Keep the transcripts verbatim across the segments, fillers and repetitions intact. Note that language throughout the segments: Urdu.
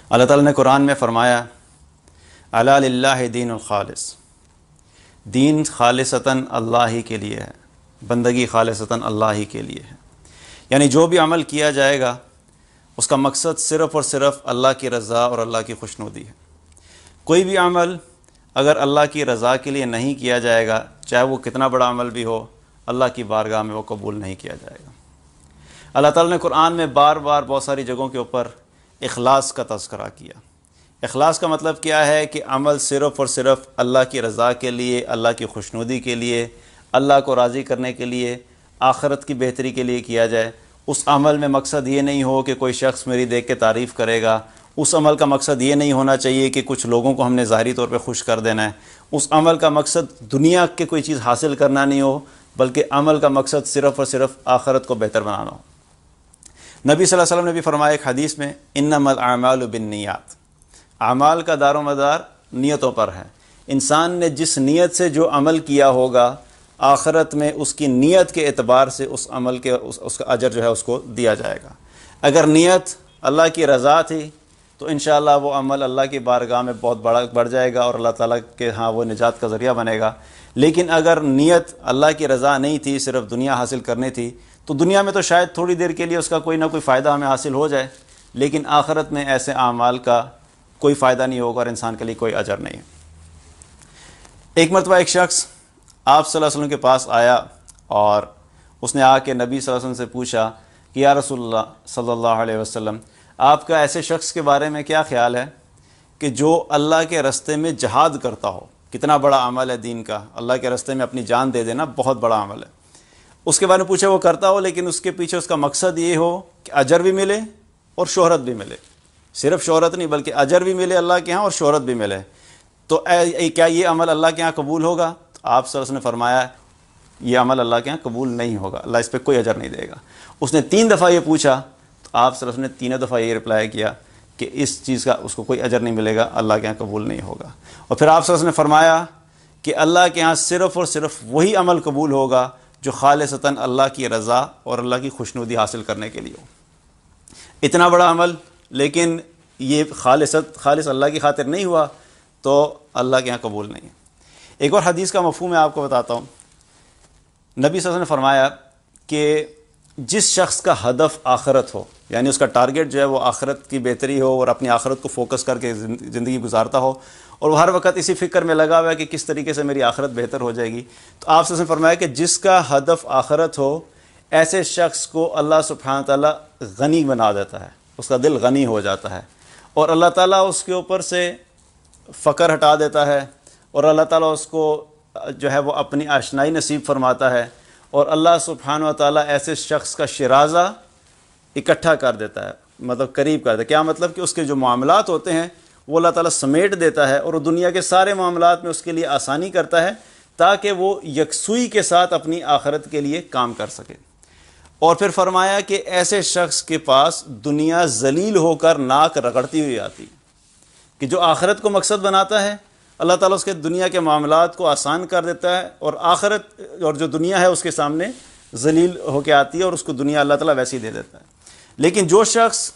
اللہ تعالیٰ نے قرآن میں فرمایا الا للہ دین الخالص، دین خالصتاً اللہ ہی کے لیے ہے، بندگی خالصتاً اللہ ہی کے لیے ہے۔ یعنی جو بھی عمل کیا جائے گا اس کا مقصد صرف اور صرف اللہ کی رضا اور اللہ کی خوشنودی ہے۔ کوئی بھی عمل اگر اللہ کی رضا کے لیے نہیں کیا جائے گا، چاہے وہ کتنا بڑا عمل بھی ہو، اللہ کی بارگاہ میں وہ قبول نہیں کیا جائے گا۔ اللہ تعالیٰ نے قرآن میں بار بار بہت ساری جگہوں کے اوپر اخلاص کا تذکرہ کیا۔ اخلاص کا مطلب کیا ہے کہ عمل صرف اور صرف اللہ کی رضا کے لیے، اللہ کی خوشنودی کے لیے، اللہ کو راضی کرنے کے لیے، آخرت کی بہتری کے لیے کیا جائے۔ اس عمل میں مقصد یہ نہیں ہو کہ کوئی شخص میری دیکھ کے تعریف کرے گا، اس عمل کا مقصد یہ نہیں ہونا چاہیے کہ کچھ لوگوں کو ہم نے ظاہری طور پہ خوش کر دینا ہے، اس عمل کا مقصد دنیا کے کوئی چیز حاصل کرنا نہیں ہو، بلکہ عمل کا مقصد صرف اور صرف آخرت کو بہتر بنانا ہو۔ نبی صلی اللہ علیہ وسلم نے بھی فرمایا ایک حدیث میں انما الاعمال بالنیات، اعمال کا دار و مدار نیتوں پر ہے۔ انسان نے جس نیت سے جو عمل کیا ہوگا، آخرت میں اس کی نیت کے اعتبار سے اس عمل کے اس, اس کا اجر جو ہے اس کو دیا جائے گا۔ اگر نیت اللہ کی رضا تھی تو انشاءاللہ وہ عمل اللہ کی بارگاہ میں بہت بڑا بڑھ جائے گا اور اللہ تعالیٰ کے ہاں وہ نجات کا ذریعہ بنے گا۔ لیکن اگر نیت اللہ کی رضا نہیں تھی، صرف دنیا حاصل کرنی تھی، تو دنیا میں تو شاید تھوڑی دیر کے لیے اس کا کوئی نہ کوئی فائدہ ہمیں حاصل ہو جائے، لیکن آخرت میں ایسے اعمال کا کوئی فائدہ نہیں ہوگا اور انسان کے لیے کوئی اجر نہیں ہے۔ ایک مرتبہ ایک شخص آپ صلی اللہ علیہ وسلم کے پاس آیا اور اس نے آ کے نبی صلی اللہ علیہ وسلم سے پوچھا کہ یا رسول اللہ صلی اللہ علیہ وسلم، آپ کا ایسے شخص کے بارے میں کیا خیال ہے کہ جو اللہ کے رستے میں جہاد کرتا ہو؟ کتنا بڑا عمل ہے دین کا، اللہ کے رستے میں اپنی جان دے دینا بہت بڑا عمل ہے۔ اس کے بارے میں پوچھا وہ کرتا ہو، لیکن اس کے پیچھے اس کا مقصد یہ ہو کہ اجر بھی ملے اور شہرت بھی ملے، صرف شہرت نہیں بلکہ اجر بھی ملے اللہ کے ہاں اور شہرت بھی ملے، تو اے کیا یہ عمل اللہ کے ہاں قبول ہوگا؟ تو آپ صلی اللہ علیہ وسلم نے فرمایا یہ عمل اللہ کے ہاں قبول نہیں ہوگا، اللہ اس پہ کوئی اجر نہیں دے گا۔ اس نے تین دفعہ یہ پوچھا تو آپ صلی اللہ علیہ وسلم نے تینوں دفعہ یہ رپلائی کیا کہ اس چیز کا اس کو کوئی اجر نہیں ملے گا، اللہ کے ہاں قبول نہیں ہوگا۔ اور پھر آپ صلی اللہ علیہ وسلم نے فرمایا کہ اللہ کے ہاں صرف اور صرف وہی عمل قبول ہوگا جو خالصتاً اللہ کی رضا اور اللہ کی خوشنودی حاصل کرنے کے لیے ہو۔ اتنا بڑا عمل لیکن یہ خالصت خالص اللہ کی خاطر نہیں ہوا تو اللہ کے ہاں قبول نہیں ہے۔ ایک اور حدیث کا مفہوم میں آپ کو بتاتا ہوں۔ نبی صلی اللہ علیہ وسلم نے فرمایا کہ جس شخص کا ہدف آخرت ہو، یعنی اس کا ٹارگٹ جو ہے وہ آخرت کی بہتری ہو اور اپنی آخرت کو فوکس کر کے زندگی گزارتا ہو، اور وہ ہر وقت اسی فکر میں لگا ہوا ہے کہ کس طریقے سے میری آخرت بہتر ہو جائے گی، تو آپ سے فرمایا کہ جس کا ہدف آخرت ہو، ایسے شخص کو اللہ سبحانہ تعالیٰ غنی بنا دیتا ہے، اس کا دل غنی ہو جاتا ہے، اور اللہ تعالیٰ اس کے اوپر سے فقر ہٹا دیتا ہے، اور اللہ تعالیٰ اس کو جو ہے وہ اپنی آشنائی نصیب فرماتا ہے، اور اللہ سبحانہ و تعالیٰ ایسے شخص کا شرازہ اکٹھا کر دیتا ہے، مطلب قریب کر دیتا ہے۔ کیا مطلب کہ اس کے جو معاملات ہوتے ہیں وہ اللہ تعالیٰ سمیٹ دیتا ہے اور وہ دنیا کے سارے معاملات میں اس کے لیے آسانی کرتا ہے تاکہ وہ یکسوئی کے ساتھ اپنی آخرت کے لیے کام کر سکے۔ اور پھر فرمایا کہ ایسے شخص کے پاس دنیا ذلیل ہو کر ناک رگڑتی ہوئی آتی کہ جو آخرت کو مقصد بناتا ہے، اللہ تعالیٰ اس کے دنیا کے معاملات کو آسان کر دیتا ہے، اور آخرت اور جو دنیا ہے اس کے سامنے ذلیل ہو کے آتی ہے اور اس کو دنیا اللہ تعالیٰ ویسے ہی دے دیتا ہے۔ لیکن جو شخص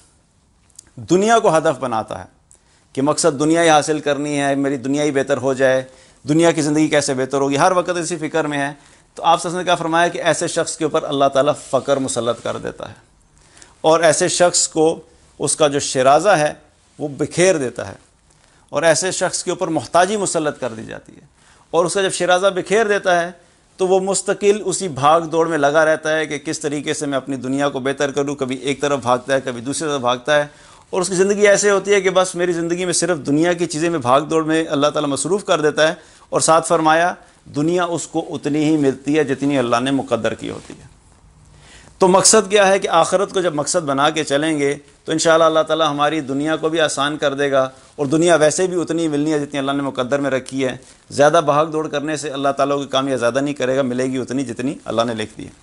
دنیا کو ہدف بناتا ہے کہ مقصد دنیا ہی حاصل کرنی ہے، میری دنیا ہی بہتر ہو جائے، دنیا کی زندگی کیسے بہتر ہوگی، ہر وقت اسی فکر میں ہے، تو آپ نے کیا فرمایا کہ ایسے شخص کے اوپر اللہ تعالیٰ فقر مسلط کر دیتا ہے، اور ایسے شخص کو اس کا جو شرازہ ہے وہ بکھیر دیتا ہے، اور ایسے شخص کے اوپر محتاجی مسلط کر دی جاتی ہے، اور اس کا جب شرازہ بکھیر دیتا ہے تو وہ مستقل اسی بھاگ دوڑ میں لگا رہتا ہے کہ کس طریقے سے میں اپنی دنیا کو بہتر کروں، کبھی ایک طرف بھاگتا ہے کبھی دوسری طرف بھاگتا ہے، اور اس کی زندگی ایسے ہوتی ہے کہ بس میری زندگی میں صرف دنیا کی چیزیں میں بھاگ دوڑ میں اللہ تعالیٰ مصروف کر دیتا ہے، اور ساتھ فرمایا دنیا اس کو اتنی ہی ملتی ہے جتنی اللہ نے مقدر کی ہوتی ہے۔ تو مقصد کیا ہے کہ آخرت کو جب مقصد بنا کے چلیں گے تو انشاءاللہ اللہ تعالیٰ ہماری دنیا کو بھی آسان کر دے گا، اور دنیا ویسے بھی اتنی ملنی ہے جتنی اللہ نے مقدر میں رکھی ہے۔ زیادہ بھاگ دوڑ کرنے سے اللہ تعالیٰ کی کامیابی زیادہ نہیں کرے گا، ملے گی اتنی جتنی اللہ نے لکھ دی ہے۔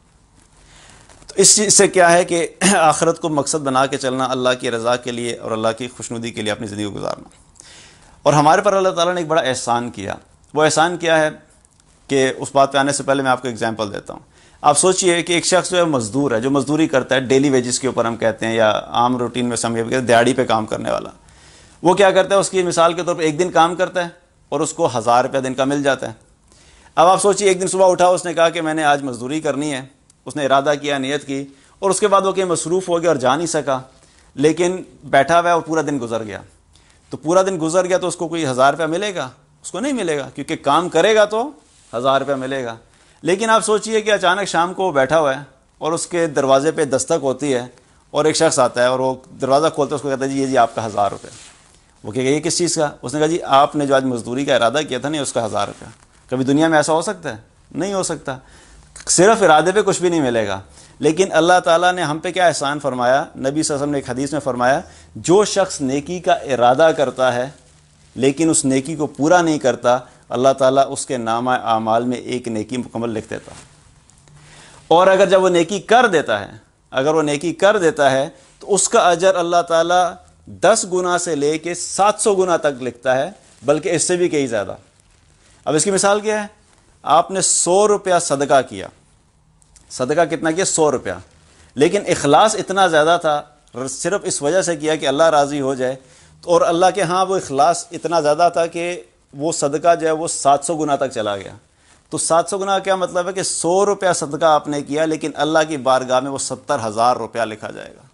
تو اس چیز سے کیا ہے کہ آخرت کو مقصد بنا کے چلنا، اللہ کی رضا کے لیے اور اللہ کی خوشنودی کے لیے اپنی زندگی کو گزارنا۔ اور ہمارے پر اللہ تعالیٰ نے ایک بڑا احسان کیا۔ وہ احسان کیا ہے کہ اس بات پہ آنے سے پہلے میں آپ کو اگزامپل دیتا ہوں۔ آپ سوچئے کہ ایک شخص جو ہے مزدور ہے، جو مزدوری کرتا ہے ڈیلی ویجز کے اوپر ہم کہتے ہیں، یا عام روٹین میں سمجھ کے دیہڑی پہ کام کرنے والا، وہ کیا کرتا ہے؟ اس کی مثال کے طور پہ ایک دن کام کرتا ہے اور اس کو ہزار روپیہ دن کا مل جاتا ہے۔ اب آپ سوچئے ایک دن صبح اٹھا، اس نے کہا کہ میں نے آج مزدوری کرنی ہے، اس نے ارادہ کیا، نیت کی، اور اس کے بعد وہ کہیں مصروف ہو گیا اور جا نہیں سکا، لیکن بیٹھا ہوا ہے اور پورا دن گزر گیا۔ تو پورا دن گزر گیا تو اس کو کوئی ہزار روپیہ ملے گا؟ اس کو نہیں ملے گا، کیونکہ کام کرے گا تو ہزار روپیہ ملے گا۔ لیکن آپ سوچئے کہ اچانک شام کو وہ بیٹھا ہوا ہے اور اس کے دروازے پہ دستک ہوتی ہے اور ایک شخص آتا ہے اور وہ دروازہ کھولتا ہے، اس کو کہتا ہے جی یہ جی آپ کا ہزار روپیہ۔ وہ کہے گا یہ کس چیز کا؟ اس نے کہا جی آپ نے جو آج مزدوری کا ارادہ کیا تھا نا، اس کا ہزار روپیہ۔ کبھی دنیا میں ایسا ہو سکتا ہے؟ نہیں ہو سکتا۔ صرف ارادے پہ کچھ بھی نہیں ملے گا، لیکن اللہ تعالیٰ نے ہم پہ کیا احسان فرمایا؟ نبی صلی اللہ علیہ وسلم نے ایک حدیث میں فرمایا، جو شخص نیکی کا ارادہ کرتا ہے لیکن اس نیکی کو پورا نہیں کرتا، اللہ تعالیٰ اس کے نامہ اعمال میں ایک نیکی مکمل لکھ دیتا۔ اور اگر جب وہ نیکی کر دیتا ہے اگر وہ نیکی کر دیتا ہے تو اس کا اجر اللہ تعالیٰ دس گنا سے لے کے سات سو گنا تک لکھتا ہے، بلکہ اس سے بھی کئی زیادہ۔ اب اس کی مثال کیا ہے؟ آپ نے سو روپیہ صدقہ کیا، صدقہ کتنا کیا؟ سو روپیہ، لیکن اخلاص اتنا زیادہ تھا، صرف اس وجہ سے کیا کہ اللہ راضی ہو جائے، اور اللہ کے ہاں وہ اخلاص اتنا زیادہ تھا کہ وہ صدقہ جو ہے وہ سات سو گنا تک چلا گیا۔ تو سات سو گنا کیا مطلب ہے؟ کہ سو روپیہ صدقہ آپ نے کیا، لیکن اللہ کی بارگاہ میں وہ ستر ہزار روپیہ لکھا جائے گا۔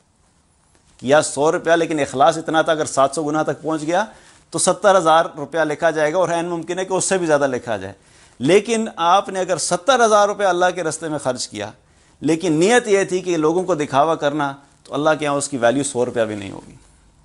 کیا سو روپیہ، لیکن اخلاص اتنا تھا، اگر سات سو گنا تک پہنچ گیا تو ستر ہزار روپیہ لکھا جائے گا، اور عین ممکن ہے کہ اس سے بھی زیادہ لکھا جائے۔ لیکن آپ نے اگر ستر ہزار روپیہ اللہ کے راستے میں خرچ کیا، لیکن نیت یہ تھی کہ لوگوں کو دکھاوا کرنا، تو اللہ کے یہاں اس کی ویلیو سو روپیہ بھی نہیں ہوگی۔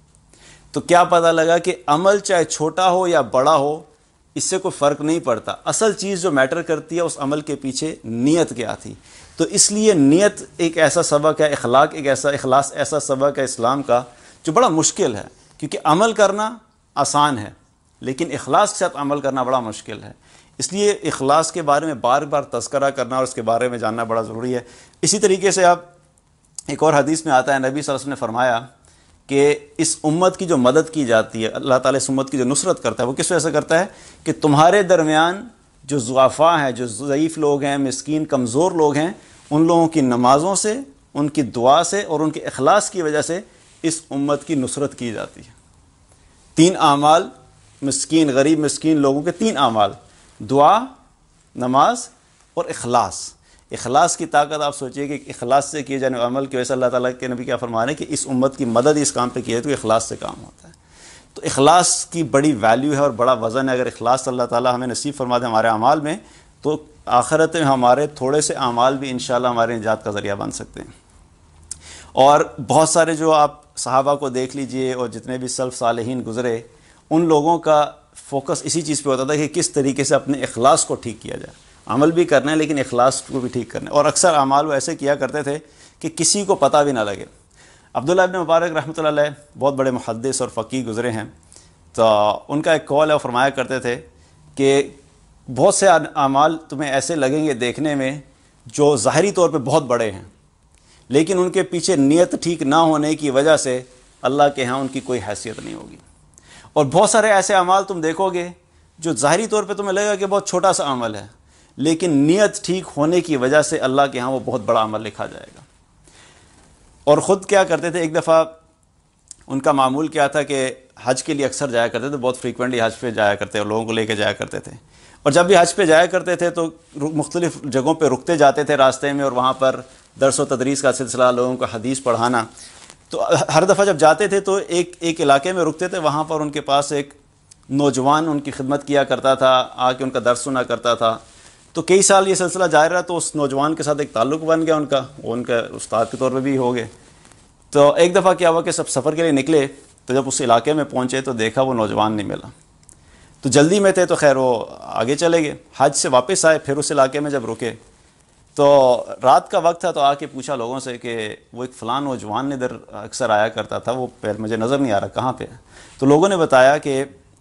تو کیا پتہ لگا کہ عمل چاہے چھوٹا ہو یا بڑا ہو، اس سے کوئی فرق نہیں پڑتا، اصل چیز جو میٹر کرتی ہے اس عمل کے پیچھے نیت کیا تھی۔ تو اس لیے نیت ایک ایسا سبق ہے، اخلاق ایک ایسا اخلاص ایسا سبق ہے اسلام کا جو بڑا مشکل ہے، کیونکہ عمل کرنا آسان ہے لیکن اخلاص کے ساتھ عمل کرنا بڑا مشکل ہے۔ اس لیے اخلاص کے بارے میں بار بار تذکرہ کرنا اور اس کے بارے میں جاننا بڑا ضروری ہے۔ اسی طریقے سے آپ ایک اور حدیث میں آتا ہے، نبی صلی اللہ علیہ وسلم نے فرمایا کہ اس امت کی جو مدد کی جاتی ہے، اللہ تعالیٰ اس امت کی جو نصرت کرتا ہے، وہ کس وجہ سے کرتا ہے؟ کہ تمہارے درمیان جو ضعفاء ہیں، جو ضعیف لوگ ہیں، مسکین کمزور لوگ ہیں، ان لوگوں کی نمازوں سے، ان کی دعا سے اور ان کے اخلاص کی وجہ سے اس امت کی نصرت کی جاتی ہے۔ تین اعمال، مسکین غریب مسکین لوگوں کے تین اعمال، دعا، نماز اور اخلاص۔ اخلاص کی طاقت آپ سوچئے کہ اخلاص سے کیے جانے عمل کی وجہ سے اللہ تعالیٰ کے نبی کیا فرما رہے ہیں کہ اس امت کی مدد اس کام پہ کی ہے تو اخلاص سے کام ہوتا ہے۔ تو اخلاص کی بڑی ویلیو ہے اور بڑا وزن ہے۔ اگر اخلاص اللہ تعالیٰ ہمیں نصیب فرما دے ہمارے اعمال میں، تو آخرت میں ہمارے تھوڑے سے اعمال بھی انشاءاللہ ہمارے نجات کا ذریعہ بن سکتے ہیں۔ اور بہت سارے جو آپ صحابہ کو دیکھ لیجئے اور جتنے بھی سلف صالحین گزرے، ان لوگوں کا فوکس اسی چیز پہ ہوتا تھا کہ کس طریقے سے اپنے اخلاص کو ٹھیک کیا جائے۔ عمل بھی کرنا ہے لیکن اخلاص کو بھی ٹھیک کرنا ہے، اور اکثر اعمال وہ ایسے کیا کرتے تھے کہ کسی کو پتہ بھی نہ لگے۔ عبداللہ ابن مبارک رحمۃ اللہ علیہ بہت بڑے محدث اور فقیہ گزرے ہیں، تو ان کا ایک قول ہے، وہ فرمایا کرتے تھے کہ بہت سے اعمال تمہیں ایسے لگیں گے دیکھنے میں جو ظاہری طور پہ بہت بڑے ہیں، لیکن ان کے پیچھے نیت ٹھیک نہ ہونے کی وجہ سے اللہ کے ہاں ان کی کوئی حیثیت نہیں ہوگی۔ اور بہت سارے ایسے اعمال تم دیکھو گے جو ظاہری طور پہ تمہیں لگے گا کہ بہت چھوٹا سا عمل ہے، لیکن نیت ٹھیک ہونے کی وجہ سے اللہ کے ہاں وہ بہت بڑا عمل لکھا جائے گا۔ اور خود کیا کرتے تھے، ایک دفعہ ان کا معمول کیا تھا کہ حج کے لیے اکثر جایا کرتے تھے، بہت فریکوینٹلی حج پہ جایا کرتے اور لوگوں کو لے کے جایا کرتے تھے، اور جب بھی حج پہ جایا کرتے تھے تو مختلف جگہوں پہ رکتے جاتے تھے راستے میں، اور وہاں پر درس و تدریس کا سلسلہ، لوگوں کا حدیث پڑھانا۔ تو ہر دفعہ جب جاتے تھے تو ایک ایک علاقے میں رکتے تھے، وہاں پر ان کے پاس ایک نوجوان ان کی خدمت کیا کرتا تھا، آ کے ان کا درس سنا کرتا تھا۔ تو کئی سال یہ سلسلہ جاری رہا، تو اس نوجوان کے ساتھ ایک تعلق بن گیا ان کا، وہ ان کا استاد کے طور پہ بھی ہو گئے۔ تو ایک دفعہ کیا ہوا کہ سب سفر کے لیے نکلے، تو جب اس علاقے میں پہنچے تو دیکھا وہ نوجوان نہیں ملا، تو جلدی میں تھے تو خیر وہ آگے چلے گئے، حج سے واپس آئے، پھر اس علاقے میں جب رکے تو رات کا وقت تھا، تو آ کے پوچھا لوگوں سے کہ وہ ایک فلاں نوجوان ادھر اکثر آیا کرتا تھا، وہ پھر مجھے نظر نہیں آ رہا کہاں پہ ہے۔ تو لوگوں نے بتایا کہ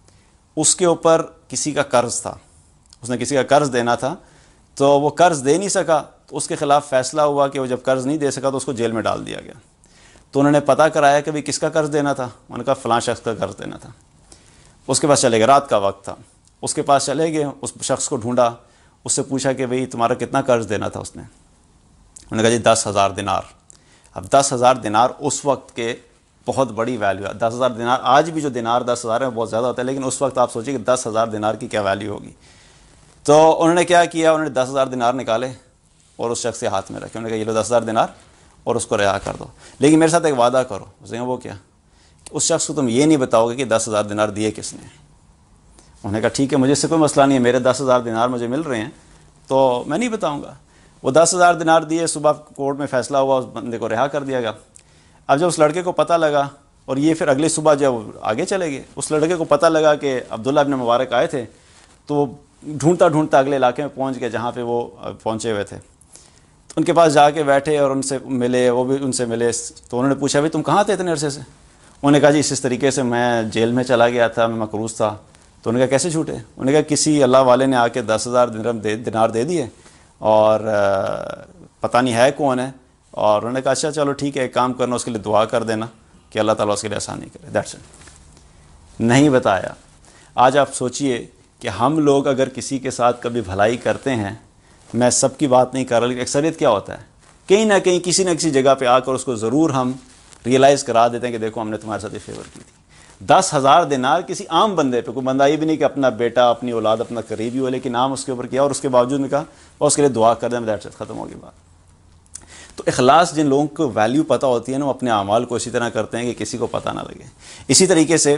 اس کے اوپر کسی کا قرض تھا، اس نے کسی کا قرض دینا تھا، تو وہ قرض دے نہیں سکا، تو اس کے خلاف فیصلہ ہوا کہ وہ جب قرض نہیں دے سکا تو اس کو جیل میں ڈال دیا گیا۔ تو انہوں نے پتہ کرایا کہ بھئی کس کا قرض دینا تھا، انہوں نے کہا فلاں شخص کا قرض دینا تھا۔ اس کے پاس چلے گئے، رات کا وقت تھا، اس کے پاس چلے گئے، اس شخص کو ڈھونڈا، اس سے پوچھا کہ بھئی تمہارا کتنا قرض دینا تھا۔ اس نے انہوں نے کہا جی دس ہزار دینار. اب دس ہزار دینار اس وقت کے بہت بڑی ویلیو ہے. دس ہزار دینار آج بھی جو دینار دس ہزار ہے بہت زیادہ ہوتا ہے, لیکن اس وقت آپ سوچیے کہ دس ہزار دینار کی کیا ویلیو ہوگی. تو انہوں نے کیا کیا, انہوں نے دس ہزار دینار نکالے اور اس شخص کے ہاتھ میں رکھے. انہوں نے کہا یہ لو دس ہزار دینار اور اس کو رہا کر دو, لیکن میرے ساتھ ایک وعدہ کرو. اس نے کہا وہ کیا؟ اس شخص کو تم یہ نہیں بتاؤ گے کہ دس ہزار دینار دیے کس نے. انہوں نے کہا ٹھیک ہے, مجھے اس سے کوئی مسئلہ نہیں ہے, میرے دس ہزار دینار مجھے مل رہے ہیں تو میں نہیں بتاؤں گا. وہ دس ہزار دینار دیے, صبح کورٹ میں فیصلہ ہوا, اس بندے کو رہا کر دیا گیا. اب جب اس لڑکے کو پتہ لگا, اور یہ پھر اگلی صبح جب آگے چلے گئے, اس لڑکے کو پتہ لگا کہ عبداللہ ابن مبارک آئے تھے, تو ڈھونڈتا ڈھونڈتا اگلے علاقے میں پہنچ گئے جہاں پہ وہ پہنچے ہوئے تھے. تو ان کے پاس جا کے بیٹھے اور ان سے ملے, وہ بھی ان سے ملے. تو انہوں نے پوچھا بھائی تم کہاں تھے اتنے عرصے سے؟ انہوں نے کہا جی اس طریقے سے میں جیل میں چلا گیا تھا, میں مقروض تھا. تو انہوں نے کہا کیسے چھوٹے؟ انہوں نے کہا کسی اللہ والے نے آ کے دس ہزار درہم دے دینار دے دیے, اور پتہ نہیں ہے کون ہے. اور انہوں نے کہا اچھا چلو ٹھیک ہے, ایک کام کرنا, اس کے لیے دعا کر دینا کہ اللہ تعالیٰ اس کے لیے آسانی کرے. That's it. نہیں بتایا. آج آپ سوچئے کہ ہم لوگ اگر کسی کے ساتھ کبھی بھلائی کرتے ہیں, میں سب کی بات نہیں کر رہا, لیکن اکثریت کیا ہوتا ہے, کہیں نہ کہیں کسی نہ کسی جگہ پہ آ کر اس کو ضرور ہم ریئلائز کرا دیتے ہیں کہ دیکھو ہم نے تمہارے ساتھ یہ فیور کی تھی. دس ہزار دینار کسی عام بندے پہ, کوئی بندہ یہ بھی نہیں کہ اپنا بیٹا, اپنی اولاد, اپنا قریبی ہو, لیکن نام اس کے اوپر کیا, اور اس کے باوجود نے کہا اور اس کے لیے دعا کر دیں, دیٹس اٹ, ختم ہوگی بات. تو اخلاص جن لوگوں کو ویلیو پتہ ہوتی ہے نا, وہ اپنے اعمال کو اسی طرح کرتے ہیں کہ کسی کو پتہ نہ لگے. اسی طریقے سے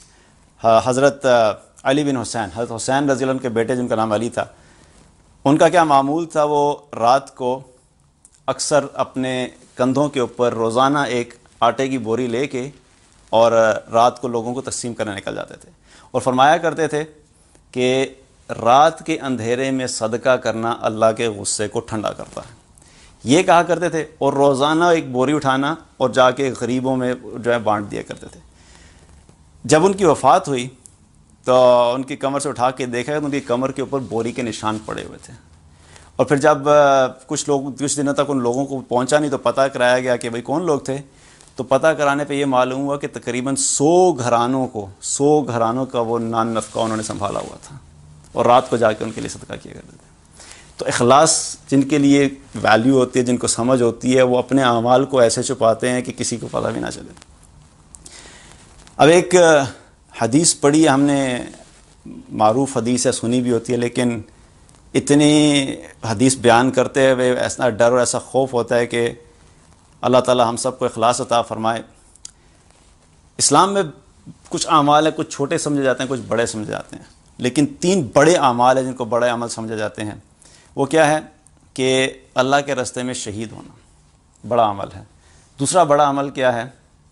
حضرت علی بن حسین, حضرت حسین رضی اللہ عنہ کے بیٹے جن کا نام علی تھا, ان کا کیا معمول تھا, وہ رات کو اکثر اپنے کندھوں کے اوپر روزانہ ایک آٹے کی بوری لے کے اور رات کو لوگوں کو تقسیم کرنے نکل جاتے تھے, اور فرمایا کرتے تھے کہ رات کے اندھیرے میں صدقہ کرنا اللہ کے غصے کو ٹھنڈا کرتا ہے, یہ کہا کرتے تھے. اور روزانہ ایک بوری اٹھانا اور جا کے غریبوں میں جو ہے بانٹ دیا کرتے تھے. جب ان کی وفات ہوئی تو ان کی کمر سے اٹھا کے دیکھا تو ان کی کمر کے اوپر بوری کے نشان پڑے ہوئے تھے. اور پھر جب کچھ لوگ کچھ دنوں تک ان لوگوں کو پہنچا نہیں تو پتہ کرایا گیا کہ بھئی کون لوگ تھے, تو پتہ کرانے پہ یہ معلوم ہوا کہ تقریباً سو گھرانوں کو سو گھرانوں کا وہ نان نفقہ انہوں نے سنبھالا ہوا تھا, اور رات کو جا کے ان کے لیے صدقہ کیا کرتے تھے. تو اخلاص جن کے لیے ویلیو ہوتی ہے, جن کو سمجھ ہوتی ہے, وہ اپنے اعمال کو ایسے چھپاتے ہیں کہ کسی کو پتہ بھی نہ چلے. اب ایک حدیث پڑھی ہے ہم نے, معروف حدیث ہے, سنی بھی ہوتی ہے, لیکن اتنی حدیث بیان کرتے ہوئے ایسا ڈر اور ایسا خوف ہوتا ہے کہ اللہ تعالیٰ ہم سب کو اخلاص عطا فرمائے. اسلام میں کچھ اعمال ہیں, کچھ چھوٹے سمجھے جاتے ہیں, کچھ بڑے سمجھے جاتے ہیں, لیکن تین بڑے اعمال ہیں جن کو بڑے عمل سمجھے جاتے ہیں. وہ کیا ہے کہ اللہ کے راستے میں شہید ہونا بڑا عمل ہے. دوسرا بڑا عمل کیا ہے,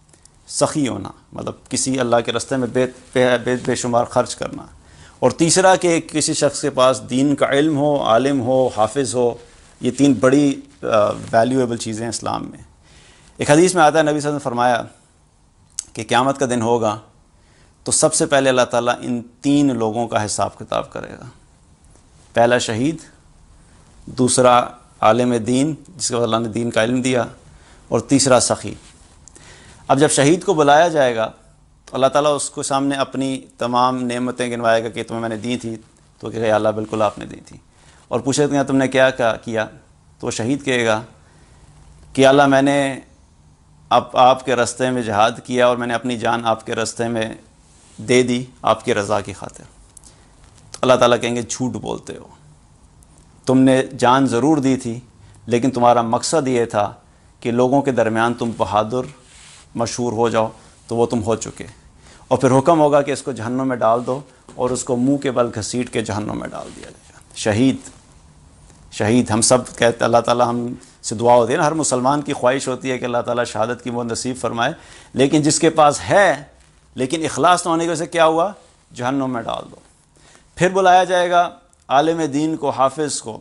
سخی ہونا, مطلب کسی اللہ کے راستے میں بے بے بے شمار خرچ کرنا. اور تیسرا کہ کسی شخص کے پاس دین کا علم ہو, عالم ہو, حافظ ہو. یہ تین بڑی ویلیویبل چیزیں ہیں اسلام میں. ایک حدیث میں آتا ہے, نبی صلی اللہ علیہ وسلم نے فرمایا کہ قیامت کا دن ہوگا تو سب سے پہلے اللہ تعالیٰ ان تین لوگوں کا حساب کتاب کرے گا. پہلا شہید, دوسرا عالم دین جس کو اللہ نے دین کا علم دیا, اور تیسرا سخی. اب جب شہید کو بلایا جائے گا تو اللہ تعالیٰ اس کو سامنے اپنی تمام نعمتیں گنوائے گا کہ تمہیں میں نے دی تھی, تو کہ اللہ بالکل آپ نے دی تھی. اور پوچھے گا تم نے کیا کیا, تو وہ شہید کہے گا کہ اللہ میں نے اب آپ کے راستے میں جہاد کیا, اور میں نے اپنی جان آپ کے راستے میں دے دی آپ کی رضا کی خاطر. تو اللہ تعالیٰ کہیں گے جھوٹ بولتے ہو, تم نے جان ضرور دی تھی, لیکن تمہارا مقصد یہ تھا کہ لوگوں کے درمیان تم بہادر مشہور ہو جاؤ, تو وہ تم ہو چکے. اور پھر حکم ہوگا کہ اس کو جہنم میں ڈال دو, اور اس کو منہ کے بل گھسیٹ کے جہنم میں ڈال دیا جائے گا. شہید شہید ہم سب کہتے, اللہ تعالیٰ ہم سے دعا ہوتی ہے نا, ہر مسلمان کی خواہش ہوتی ہے کہ اللہ تعالیٰ شہادت کی وہ نصیب فرمائے, لیکن جس کے پاس ہے لیکن اخلاص نہ ہونے کی وجہ سے کیا ہوا, جہنم میں ڈال دو. پھر بلایا جائے گا عالم دین کو, حافظ کو,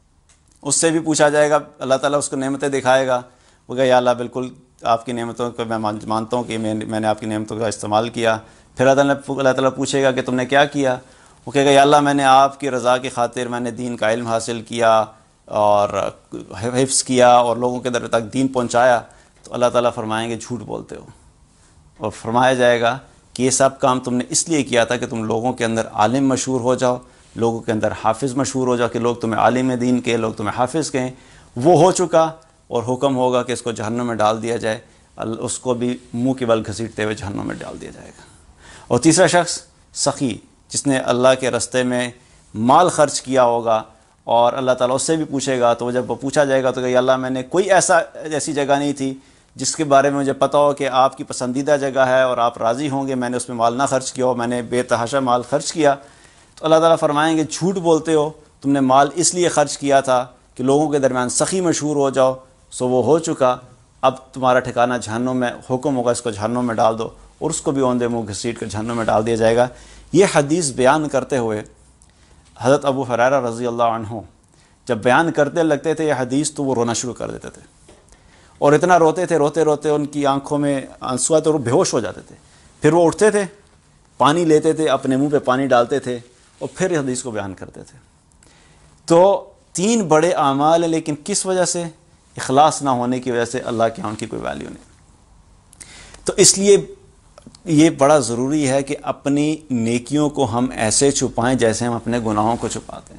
اس سے بھی پوچھا جائے گا, اللہ تعالیٰ اس کو نعمتیں دکھائے گا, وہ کہے یا اللہ بالکل آپ کی نعمتوں کو میں مانتا ہوں کہ میں میں نے آپ کی نعمتوں کا استعمال کیا. پھر اللہ تعالیٰ پوچھے گا کہ تم نے کیا کیا, وہ کہے گا یا اللہ میں نے آپ کی رضا کی خاطر میں نے دین کا علم حاصل کیا اور حفظ کیا اور لوگوں کے در تک دین پہنچایا. تو اللہ تعالیٰ فرمائیں گے جھوٹ بولتے ہو, اور فرمایا جائے گا کہ یہ سب کام تم نے اس لیے کیا تھا کہ تم لوگوں کے اندر عالم مشہور ہو جاؤ, لوگوں کے اندر حافظ مشہور ہو جاؤ, کہ لوگ تمہیں عالم دین کے, لوگ تمہیں حافظ کہیں. وہ ہو چکا, اور حکم ہوگا کہ اس کو جہنم میں ڈال دیا جائے، اس کو بھی منہ کے بل گھسیٹتے ہوئے جہنم میں ڈال دیا جائے گا۔ اور تیسرا شخص سخی، جس نے اللہ کے راستے میں مال خرچ کیا ہوگا اور اللہ تعالیٰ اس سے بھی پوچھے گا، تو جب وہ پوچھا جائے گا تو کہ اللہ میں نے کوئی ایسا ایسی جگہ نہیں تھی جس کے بارے میں مجھے پتہ ہو کہ آپ کی پسندیدہ جگہ ہے اور آپ راضی ہوں گے، میں نے اس میں مال نہ خرچ کیا ہو، میں نے بے تحاشا مال خرچ کیا۔ تو اللہ تعالیٰ فرمائیں گے جھوٹ بولتے ہو، تم نے مال اس لیے خرچ کیا تھا کہ لوگوں کے درمیان سخی مشہور ہو جاؤ، سو وہ ہو چکا، اب تمہارا ٹھکانہ جہنم میں، حکم ہوگا اس کو جہنم میں ڈال دو، اور اس کو بھی اوندے منہ گھسیٹ کر جہنم میں ڈال دیا جائے گا۔ یہ حدیث بیان کرتے ہوئے حضرت ابو ہریرہ رضی اللہ عنہ جب بیان کرتے لگتے تھے یہ حدیث تو وہ رونا شروع کر دیتے تھے، اور اتنا روتے تھے، روتے روتے ان کی آنکھوں میں آنسو آتے اور وہ بے ہوش ہو جاتے تھے۔ پھر وہ اٹھتے تھے، پانی لیتے تھے، اپنے منہ پہ پانی ڈالتے تھے اور پھر اس حدیث کو بیان کرتے تھے۔ تو تین بڑے اعمال ہیں، لیکن کس وجہ سے؟ اخلاص نہ ہونے کی وجہ سے اللہ کے ہاں ان کی کوئی ویلیو نہیں۔ تو اس لیے یہ بڑا ضروری ہے کہ اپنی نیکیوں کو ہم ایسے چھپائیں جیسے ہم اپنے گناہوں کو چھپاتے ہیں۔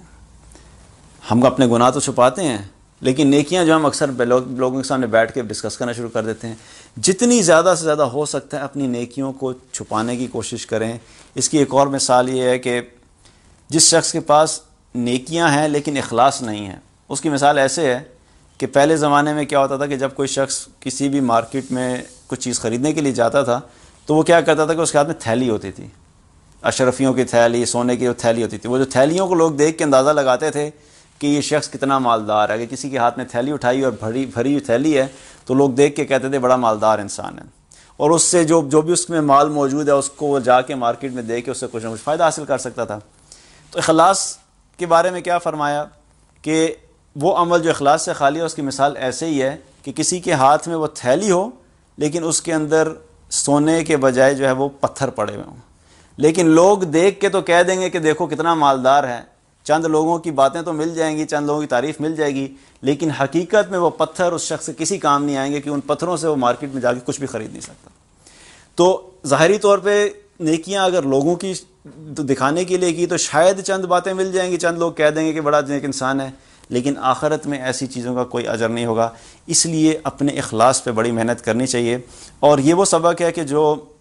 ہم اپنے گناہ تو چھپاتے ہیں، لیکن نیکیاں جو ہم اکثر لوگوں کے سامنے بیٹھ کے ڈسکس کرنا شروع کر دیتے ہیں۔ جتنی زیادہ سے زیادہ ہو سکتا ہے اپنی نیکیوں کو چھپانے کی کوشش کریں۔ اس کی ایک اور مثال یہ ہے کہ جس شخص کے پاس نیکیاں ہیں لیکن اخلاص نہیں ہے، اس کی مثال ایسے ہے کہ پہلے زمانے میں کیا ہوتا تھا کہ جب کوئی شخص کسی بھی مارکیٹ میں کچھ چیز خریدنے کے لیے جاتا تھا تو وہ کیا کرتا تھا کہ اس کے ہاتھ میں تھیلی ہوتی تھی، اشرفیوں کی تھیلی، سونے کی تھیلی ہوتی تھی۔ وہ جو تھیلیوں کو لوگ دیکھ کے اندازہ لگاتے تھے کہ یہ شخص کتنا مالدار ہے۔ کہ کسی کے ہاتھ میں تھیلی اٹھائی اور بھری بھری ہوئی تھیلی ہے تو لوگ دیکھ کے کہتے تھے بڑا مالدار انسان ہے، اور اس سے جو جو بھی اس میں مال موجود ہے اس کو وہ جا کے مارکیٹ میں دے کے اس سے کچھ نہ کچھ فائدہ حاصل کر سکتا تھا۔ تو اخلاص کے بارے میں کیا فرمایا کہ وہ عمل جو اخلاص سے خالی ہے اس کی مثال ایسے ہی ہے کہ کسی کے ہاتھ میں وہ تھیلی ہو لیکن اس کے اندر سونے کے بجائے جو ہے وہ پتھر پڑے ہوئے ہوں، لیکن لوگ دیکھ کے تو کہہ دیں گے کہ دیکھو کتنا مالدار ہے، چند لوگوں کی باتیں تو مل جائیں گی، چند لوگوں کی تعریف مل جائے گی، لیکن حقیقت میں وہ پتھر اس شخص سے کسی کام نہیں آئیں گے کہ ان پتھروں سے وہ مارکیٹ میں جا کے کچھ بھی خرید نہیں سکتا۔ تو ظاہری طور پہ نیکیاں اگر لوگوں کی دکھانے کے لیے کی تو شاید چند باتیں مل جائیں گی، چند لوگ کہہ دیں گے کہ بڑا نیک انسان ہے، لیکن آخرت میں ایسی چیزوں کا کوئی اجر نہیں ہوگا۔ اس لیے اپنے اخلاص پہ بڑی محنت کرنی چاہیے، اور یہ وہ سبق ہے کہ جو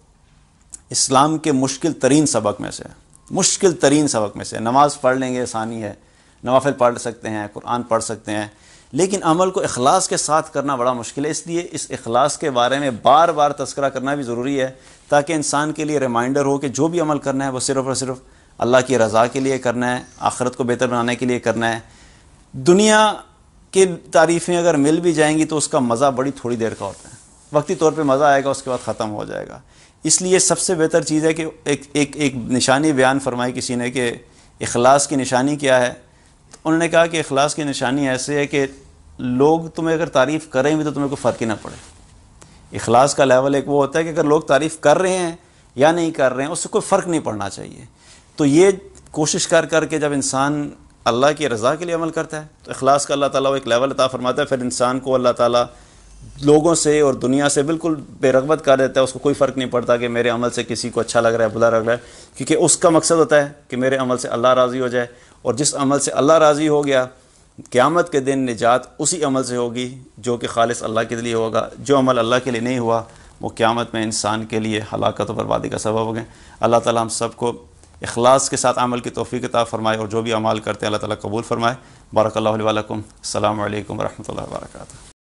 اسلام کے مشکل ترین سبق میں سے مشکل ترین سبق میں سے نماز پڑھ لیں گے آسانی ہے، نوافل پڑھ سکتے ہیں، قرآن پڑھ سکتے ہیں، لیکن عمل کو اخلاص کے ساتھ کرنا بڑا مشکل ہے۔ اس لیے اس اخلاص کے بارے میں بار بار تذکرہ کرنا بھی ضروری ہے تاکہ انسان کے لیے ریمائنڈر ہو کہ جو بھی عمل کرنا ہے وہ صرف اور صرف اللہ کی رضا کے لیے کرنا ہے، آخرت کو بہتر بنانے کے لیے کرنا ہے۔ دنیا کی تعریفیں اگر مل بھی جائیں گی تو اس کا مزہ بڑی تھوڑی دیر کا ہوتا ہے، وقتی طور پہ مزہ آئے گا، اس کے بعد ختم ہو جائے گا۔ اس لیے سب سے بہتر چیز ہے کہ ایک ایک ایک نشانی بیان فرمائی کسی نے کہ اخلاص کی نشانی کیا ہے، تو انہوں نے کہا کہ اخلاص کی نشانی ایسے ہے کہ لوگ تمہیں اگر تعریف کریں بھی تو تمہیں کوئی فرق ہی نہ پڑے۔ اخلاص کا لیول ایک وہ ہوتا ہے کہ اگر لوگ تعریف کر رہے ہیں یا نہیں کر رہے ہیں اس سے کوئی فرق نہیں پڑنا چاہیے۔ تو یہ کوشش کر کر کے جب انسان اللہ کی رضا کے لیے عمل کرتا ہے تو اخلاص کا اللہ تعالیٰ ایک لیول عطا فرماتا ہے، پھر انسان کو اللہ تعالیٰ لوگوں سے اور دنیا سے بالکل بے رغبت کر دیتا ہے۔ اس کو کوئی فرق نہیں پڑتا کہ میرے عمل سے کسی کو اچھا لگ رہا ہے برا لگ رہا ہے، کیونکہ اس کا مقصد ہوتا ہے کہ میرے عمل سے اللہ راضی ہو جائے، اور جس عمل سے اللہ راضی ہو گیا قیامت کے دن نجات اسی عمل سے ہوگی جو کہ خالص اللہ کے لیے ہوگا۔ جو عمل اللہ کے لیے نہیں ہوا وہ قیامت میں انسان کے لیے ہلاکت و بربادی کا سبب ہو گئے۔ اللہ تعالیٰ ہم سب کو اخلاص کے ساتھ عمل کی توفیق عطا فرمائے، اور جو بھی اعمال کرتے ہیں اللہ تعالیٰ قبول فرمائے۔ بارک اللہ علیہ ولکم۔ السلام علیکم ورحمۃ اللہ وبرکاتہ۔